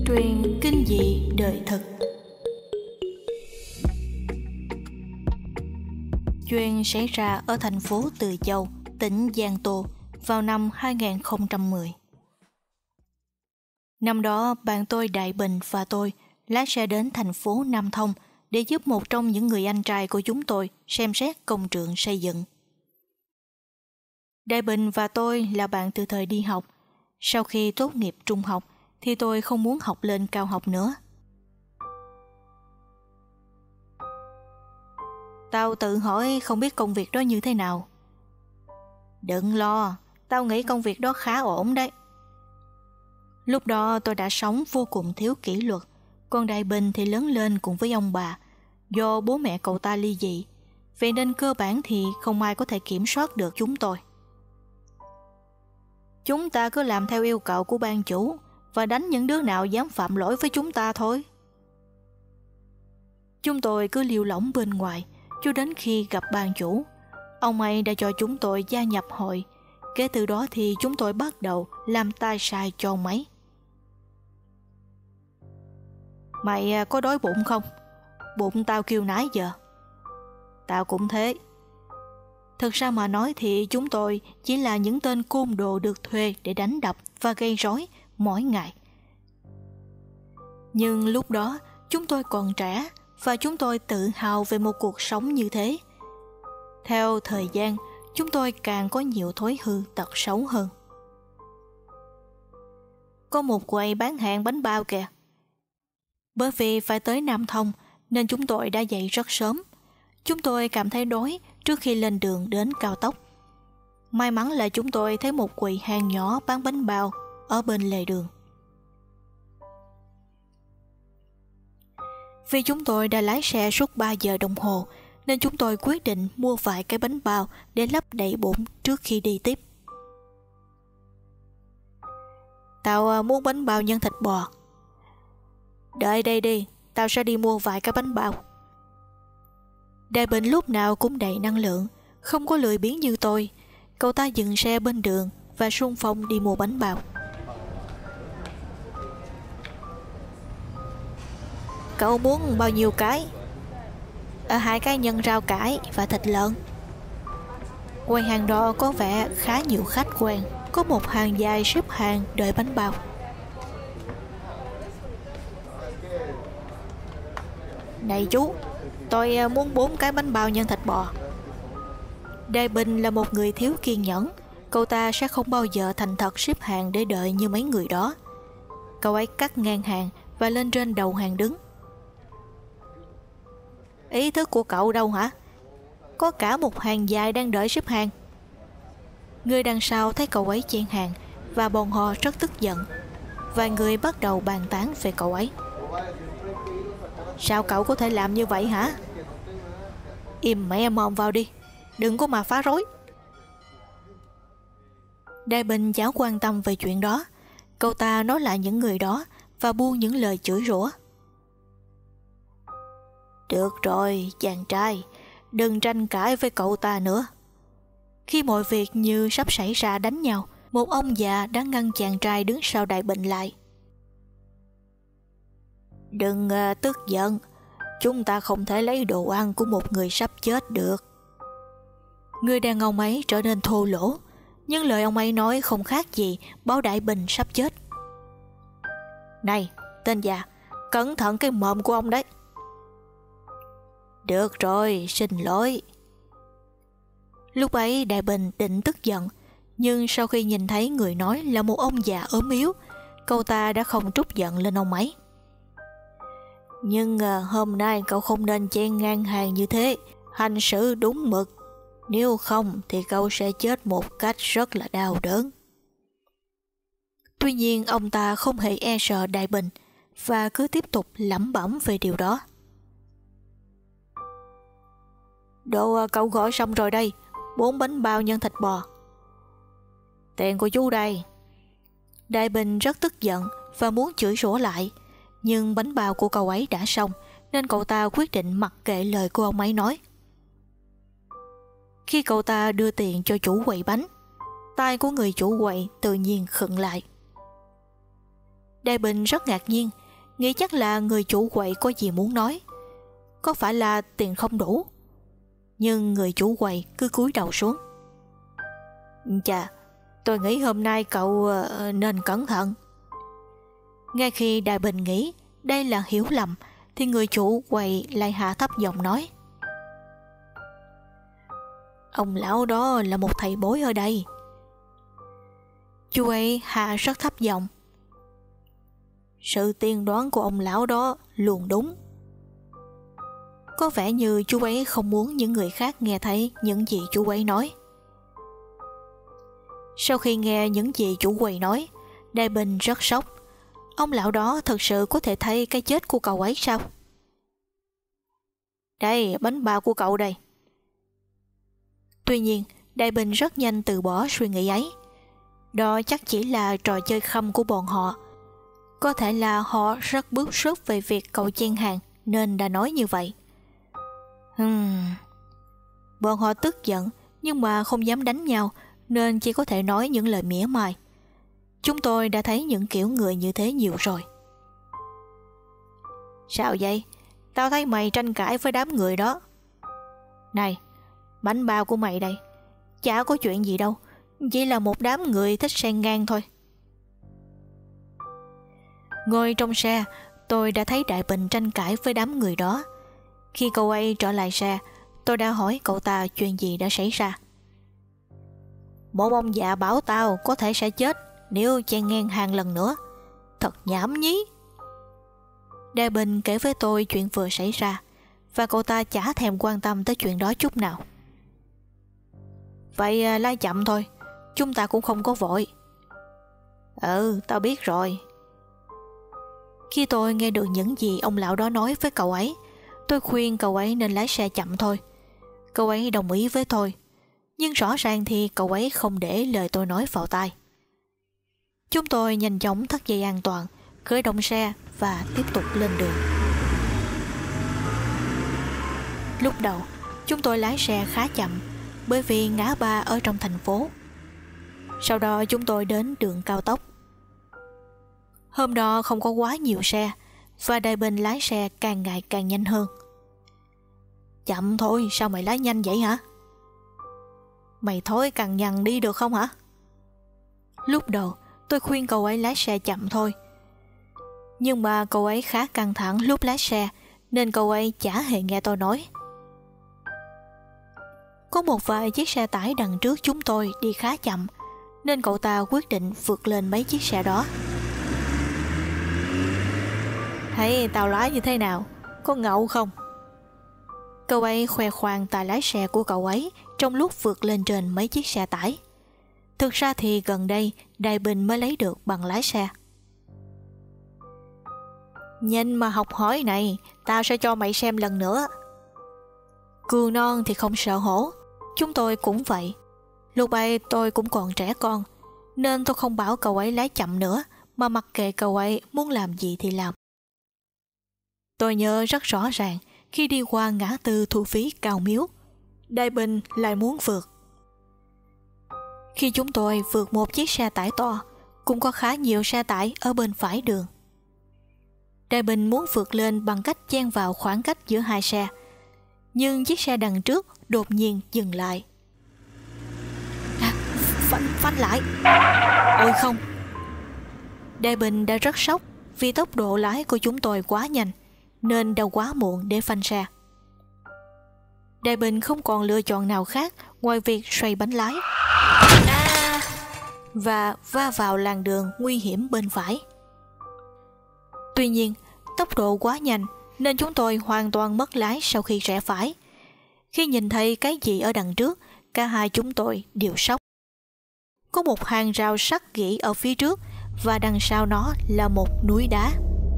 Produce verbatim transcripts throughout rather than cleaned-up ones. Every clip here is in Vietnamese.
Truyện kinh dị đời thực. Chuyện xảy ra ở thành phố Từ Châu, tỉnh Giang Tô vào năm hai nghìn không trăm mười. Năm đó, bạn tôi Đại Bình và tôi lái xe đến thành phố Nam Thông để giúp một trong những người anh trai của chúng tôi xem xét công trường xây dựng. Đại Bình và tôi là bạn từ thời đi học. Sau khi tốt nghiệp trung học thì tôi không muốn học lên cao học nữa. Tao tự hỏi không biết công việc đó như thế nào. Đừng lo, tao nghĩ công việc đó khá ổn đấy. Lúc đó tôi đã sống vô cùng thiếu kỷ luật, còn Đại Bình thì lớn lên cùng với ông bà. Do bố mẹ cậu ta ly dị, vậy nên cơ bản thì không ai có thể kiểm soát được chúng tôi. Chúng ta cứ làm theo yêu cầu của ban chủ và đánh những đứa nào dám phạm lỗi với chúng ta thôi. Chúng tôi cứ liều lỏng bên ngoài cho đến khi gặp ban chủ. Ông ấy đã cho chúng tôi gia nhập hội. Kể từ đó thì chúng tôi bắt đầu làm tay sai cho ông ấy. Mày có đói bụng không? Bụng tao kêu nãy giờ. Tao cũng thế. Thực ra mà nói thì chúng tôi chỉ là những tên côn đồ được thuê để đánh đập và gây rối mỗi ngày. Nhưng lúc đó chúng tôi còn trẻ và chúng tôi tự hào về một cuộc sống như thế. Theo thời gian, chúng tôi càng có nhiều thói hư tật xấu hơn. Có một quầy bán hàng bánh bao kìa. Bởi vì phải tới Nam Thông nên chúng tôi đã dậy rất sớm. Chúng tôi cảm thấy đói trước khi lên đường đến cao tốc. May mắn là chúng tôi thấy một quầy hàng nhỏ bán bánh bao ở bên lề đường. Vì chúng tôi đã lái xe suốt ba giờ đồng hồ nên chúng tôi quyết định mua vài cái bánh bao để lấp đầy bụng trước khi đi tiếp. Tao muốn bánh bao nhân thịt bò. Đợi đây đi, tao sẽ đi mua vài cái bánh bao. Đại Bình lúc nào cũng đầy năng lượng, không có lười biếng như tôi. Cậu ta dừng xe bên đường và xung phong đi mua bánh bao. Cậu muốn bao nhiêu cái? À, hai cái nhân rau cải và thịt lợn. Quầy hàng đó có vẻ khá nhiều khách quen. Có một hàng dài xếp hàng đợi bánh bao. Này chú, tôi muốn bốn cái bánh bao nhân thịt bò. Đại Bình là một người thiếu kiên nhẫn. Cậu ta sẽ không bao giờ thành thật xếp hàng để đợi như mấy người đó. Cậu ấy cắt ngang hàng và lên trên đầu hàng đứng. Ý thức của cậu đâu hả? Có cả một hàng dài đang đợi xếp hàng. Người đằng sau thấy cậu ấy chen hàng và bọn họ rất tức giận. Vài người bắt đầu bàn tán về cậu ấy. Sao cậu có thể làm như vậy hả? Im mẹ mồm vào đi, đừng có mà phá rối. Đại Bình chẳng quan tâm về chuyện đó. Cậu ta nói lại những người đó và buông những lời chửi rủa. Được rồi, chàng trai, đừng tranh cãi với cậu ta nữa. Khi mọi việc như sắp xảy ra đánh nhau, một ông già đã ngăn chàng trai đứng sau Đại Bình lại. Đừng uh, tức giận, chúng ta không thể lấy đồ ăn của một người sắp chết được. Người đàn ông ấy trở nên thô lỗ, nhưng lời ông ấy nói không khác gì báo Đại Bình sắp chết. Này, tên già, cẩn thận cái mồm của ông đấy. Được rồi, xin lỗi. Lúc ấy Đại Bình định tức giận, nhưng sau khi nhìn thấy người nói là một ông già ốm yếu, cậu ta đã không trút giận lên ông ấy. Nhưng à, hôm nay cậu không nên chen ngang hàng như thế, hành xử đúng mực. Nếu không thì cậu sẽ chết một cách rất là đau đớn. Tuy nhiên ông ta không hề e sợ Đại Bình và cứ tiếp tục lẩm bẩm về điều đó. Đồ cậu gọi xong rồi đây, bốn bánh bao nhân thịt bò. Tiền của chú đây. Đại Bình rất tức giận và muốn chửi rủa lại, nhưng bánh bao của cậu ấy đã xong nên cậu ta quyết định mặc kệ lời của ông ấy nói. Khi cậu ta đưa tiền cho chủ quầy bánh, tay của người chủ quầy tự nhiên khựng lại. Đại Bình rất ngạc nhiên, nghĩ chắc là người chủ quầy có gì muốn nói. Có phải là tiền không đủ? Nhưng người chủ quầy cứ cúi đầu xuống. Chà, tôi nghĩ hôm nay cậu nên cẩn thận. Ngay khi Đại Bình nghĩ đây là hiểu lầm thì người chủ quầy lại hạ thấp giọng nói: Ông lão đó là một thầy bói ở đây. Chú ấy hạ rất thấp giọng: Sự tiên đoán của ông lão đó luôn đúng. Có vẻ như chú ấy không muốn những người khác nghe thấy những gì chú ấy nói. Sau khi nghe những gì chủ quầy nói, Đại Bình rất sốc. Ông lão đó thật sự có thể thấy cái chết của cậu ấy sao? Đây, bánh bao của cậu đây. Tuy nhiên, Đại Bình rất nhanh từ bỏ suy nghĩ ấy. Đó chắc chỉ là trò chơi khăm của bọn họ. Có thể là họ rất bức xúc về việc cậu chen hàng nên đã nói như vậy. Hmm. Bọn họ tức giận nhưng mà không dám đánh nhau nên chỉ có thể nói những lời mỉa mai. Chúng tôi đã thấy những kiểu người như thế nhiều rồi. Sao vậy? Tao thấy mày tranh cãi với đám người đó. Này, bánh bao của mày đây. Chả có chuyện gì đâu, chỉ là một đám người thích xen ngang thôi. Ngồi trong xe, tôi đã thấy Đại Bình tranh cãi với đám người đó. Khi cậu ấy trở lại xe, tôi đã hỏi cậu ta chuyện gì đã xảy ra. Một ông già bảo tao có thể sẽ chết nếu chen ngang hàng lần nữa. Thật nhảm nhí. Đại Bình kể với tôi chuyện vừa xảy ra, và cậu ta chả thèm quan tâm tới chuyện đó chút nào. Vậy lái chậm thôi, chúng ta cũng không có vội. Ừ, tao biết rồi. Khi tôi nghe được những gì ông lão đó nói với cậu ấy, tôi khuyên cậu ấy nên lái xe chậm thôi. Cậu ấy đồng ý với tôi, nhưng rõ ràng thì cậu ấy không để lời tôi nói vào tai. Chúng tôi nhanh chóng thắt dây an toàn, khởi động xe và tiếp tục lên đường. Lúc đầu, chúng tôi lái xe khá chậm bởi vì ngã ba ở trong thành phố. Sau đó chúng tôi đến đường cao tốc. Hôm đó không có quá nhiều xe và Đại Bình lái xe càng ngày càng nhanh hơn. Chậm thôi, sao mày lái nhanh vậy hả? Mày thối cằn nhằn đi được không hả? Lúc đầu tôi khuyên cậu ấy lái xe chậm thôi, nhưng mà cậu ấy khá căng thẳng lúc lái xe nên cậu ấy chả hề nghe tôi nói. Có một vài chiếc xe tải đằng trước chúng tôi đi khá chậm nên cậu ta quyết định vượt lên mấy chiếc xe đó. Thấy tao lái như thế nào? Có ngầu không? Cậu ấy khoe khoang tài lái xe của cậu ấy trong lúc vượt lên trên mấy chiếc xe tải. Thực ra thì gần đây Đại Bình mới lấy được bằng lái xe. Nhìn mà học hỏi này, tao sẽ cho mày xem lần nữa. Cừu non thì không sợ hổ. Chúng tôi cũng vậy. Lúc ấy tôi cũng còn trẻ con nên tôi không bảo cậu ấy lái chậm nữa, mà mặc kệ cậu ấy muốn làm gì thì làm. Tôi nhớ rất rõ ràng khi đi qua ngã tư thu phí Cao Miếu, Đại Bình lại muốn vượt. Khi chúng tôi vượt một chiếc xe tải to, cũng có khá nhiều xe tải ở bên phải đường. Đại Bình muốn vượt lên bằng cách chen vào khoảng cách giữa hai xe, nhưng chiếc xe đằng trước đột nhiên dừng lại. À, phanh, phanh lại. Ôi không. Đại Bình đã rất sốc vì tốc độ lái của chúng tôi quá nhanh nên đã quá muộn để phanh xe. Đại Bình không còn lựa chọn nào khác ngoài việc xoay bánh lái à, và va vào làn đường nguy hiểm bên phải. Tuy nhiên, tốc độ quá nhanh nên chúng tôi hoàn toàn mất lái sau khi rẽ phải. Khi nhìn thấy cái gì ở đằng trước, cả hai chúng tôi đều sốc. Có một hàng rào sắt gỉ ở phía trước và đằng sau nó là một núi đá.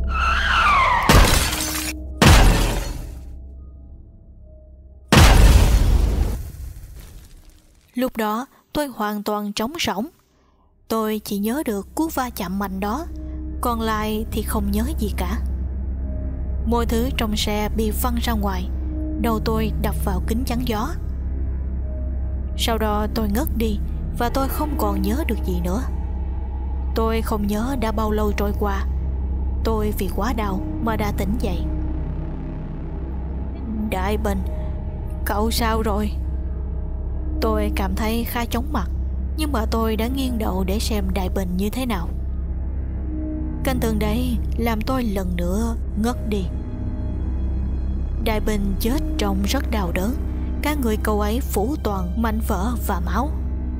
Lúc đó tôi hoàn toàn trống rỗng. Tôi chỉ nhớ được cú va chạm mạnh đó, còn lại thì không nhớ gì cả. Mọi thứ trong xe bị văng ra ngoài, đầu tôi đập vào kính chắn gió. Sau đó tôi ngất đi và tôi không còn nhớ được gì nữa. Tôi không nhớ đã bao lâu trôi qua, Tôi vì quá đau mà đã tỉnh dậy. Đại Bình, cậu sao rồi? Tôi cảm thấy khá chóng mặt, nhưng mà tôi đã nghiêng đầu để xem Đại Bình như thế nào. Cảnh tượng đấy làm tôi lần nữa ngất đi. Đại Bình chết trông rất đau đớn. Cả người cậu ấy phủ toàn mảnh vỡ và máu.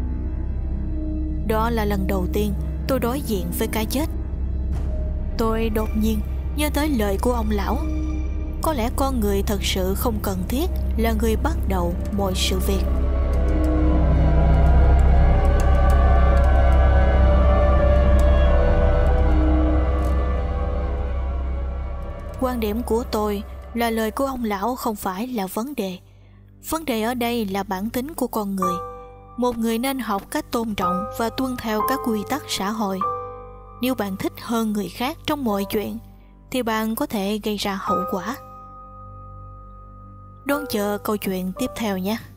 Đó là lần đầu tiên tôi đối diện với cái chết. Tôi đột nhiên nhớ tới lời của ông lão. Có lẽ con người thật sự không cần thiết là người bắt đầu mọi sự việc. Quan điểm của tôi là lời của ông lão không phải là vấn đề. Vấn đề ở đây là bản tính của con người. Một người nên học cách tôn trọng và tuân theo các quy tắc xã hội. Nếu bạn thích hơn người khác trong mọi chuyện thì bạn có thể gây ra hậu quả. Đón chờ câu chuyện tiếp theo nhé.